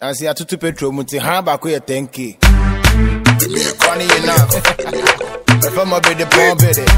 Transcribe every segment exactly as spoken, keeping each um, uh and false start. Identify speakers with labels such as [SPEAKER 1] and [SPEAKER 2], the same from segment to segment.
[SPEAKER 1] I see a tutu petrol muti hamba ko ye tenki. Funny enough. If I'm a bit the bomb bit it.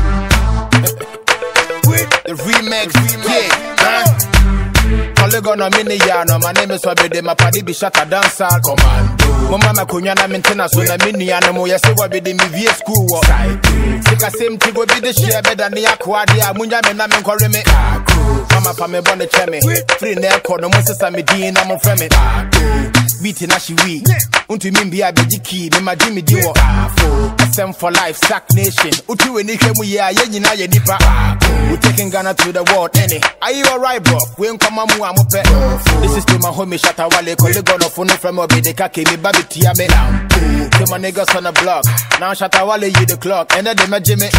[SPEAKER 1] The remix, remix, huh? Polygon on mini yano, my name is Wabede, my party be Shatta Dancehall Commando. Mama Makunyana maintenance when I mini animal, yes, Wabede me via school. Sick a same thing will be the share better than the Aquadia, Munya Menam and Correme. Mama Pame Bonne Cheme, free neck on the Moses Amidin, I'm a friend. Beating as she weak. Unto me be a bejiki, me my Jimmy Diwo. Send for life, sack nation. Utu and Nikem, we are yen na ye nipa. We taking Ghana to the world, any. Are you alright, bro? We ain't come on, I'm a pet. This is to my homie Shatta Wale, Collegon of Funu from Obedeka, me baby Tiame. To my niggas on the block. Now Shatta Wale, you the clock, and then they my Jimmy.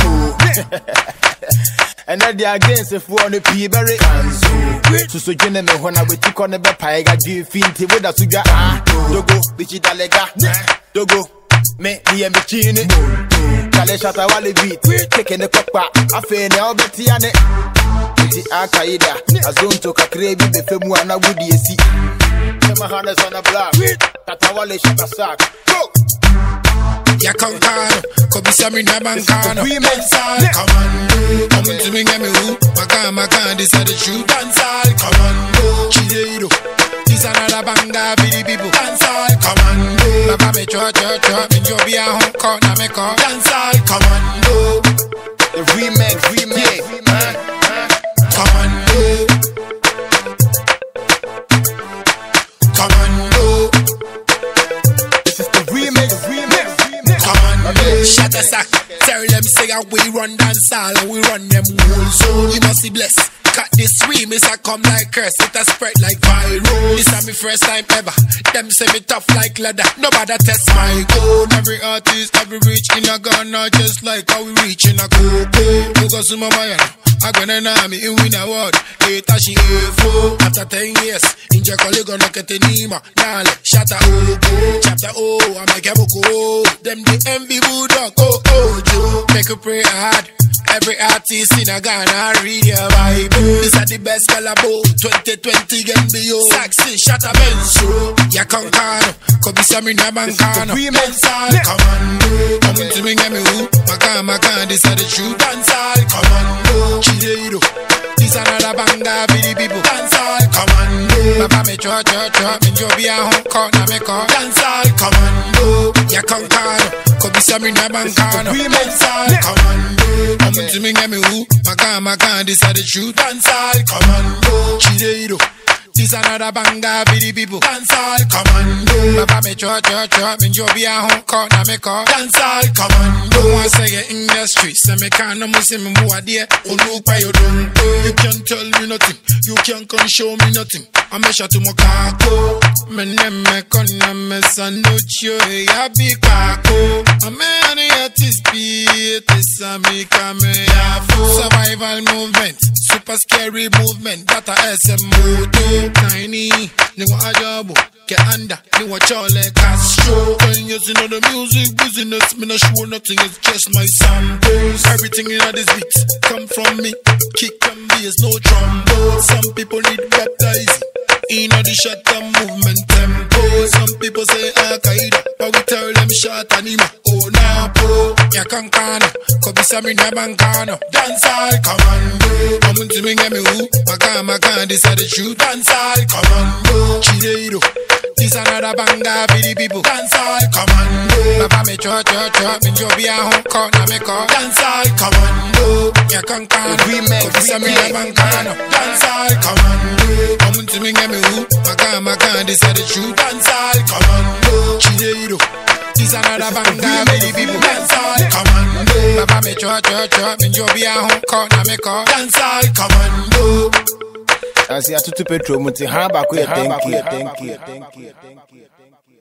[SPEAKER 1] And then they are against if we on the P berry. So so gentlemen when I will take on the pie, I give finty with a sugar. Dogo, bitchy dalega. Dogo, me, me and Bichini. Kale Shatta Wale beat, taking the cock back. I feel now Betty and it. Bitchy Akaida, a zone to Kakrebi, the Femu and I would see. My hands on the block. Shatta Wale Shatta sack. Go!
[SPEAKER 2] Ya kankano, kobi sami na bankano. Dancehall Commando, come to me get me who? Maka maka, this are the true Dancehall Commando. Chideiro, this another banga for the people. Dancehall Commando, Baba me cho cho cho, me jo be a home court na me call. Dancehall Commando,
[SPEAKER 1] the remix, remix,
[SPEAKER 2] Commando, Commando.
[SPEAKER 1] This is the remix, remix.
[SPEAKER 2] Shatta sack, tell them say we run dancehall and we run them whole. So you must be blessed. Cut this remix, I come like curse, it a spread like viral. This is my first time ever. Them say me tough like leather. Nobody test my code. Every artist, every reach in a Ghana, just like how we reach in a Coco. Focus to my mind. I gonna know me in win award. Eight she A after ten years. In your colleague gonna get the Nima. Nale, Shatta O, chapter O, I make a book. Them the envy bulldog. Oh oh, Joe, make a pray hard. Every artist in a Ghana read your Bible. This are the best collabo. Twenty twenty can be yo. Saxon, Shatta Benzo. Ya kankano, kobi sami na bankano. Dancehall Commando, come to me get me who? Maka maka, this are the true Dancehall Commando. Chideiro, this another banga for the people. Dancehall Commando, Baba me cho cho cho, me jo be a home court na me call. Dancehall Commando, ya kankano, kobi sami na bankano. Dancehall Commando, come to me get me who? Maka maka, this are the true Dancehall Commando. Chideiro, this another banga for the people. Dancehall Commando, Baba me cho cho cho, me jo be a home court na me call. Dancehall Commando. Once I get in the streets, I me can't no muslim me boy there. Oh look why you don't. You can't tell me nothing. You can't come show me nothing. I measure to my kako. Me name me kona me sanducho ya bi kako. I me any artist be this a me kame ya fo. Survival movement, super scary movement. That a S M moto. Tiny, ni wa ajabu. Get under, ni wa chole Castro. Ten years in the music business, me no show nothing. It's just my samples. Everything in this beat come from me. Kick and bass, no trombone. Some people need baptizing. In the Shatta movement tempo. Some people say Al-Qaeda, but we tell them Shatta Nima. Oh Napo, ya kankano, kobi sami na bankano. Dancehall Commando, come to me get me who? Maka maka, this are the true Dancehall Commando. Chideiro, this another banga for the people. Dancehall Commando, Baba me cho cho cho, me jo be a home court na me call. Dancehall Commando, ya kankano, kobi sami na bankano. Dancehall Commando, come to me get me who? Maka maka, this are the true Dancehall Commando. Chideiro, this another banga for the people. Dancehall Commando, Baba me cho cho cho, me jo be a home court na me call. Dancehall Commando.
[SPEAKER 1] I see a tutu petrol muti hamba ko ye tenki, tenki, tenki, tenki.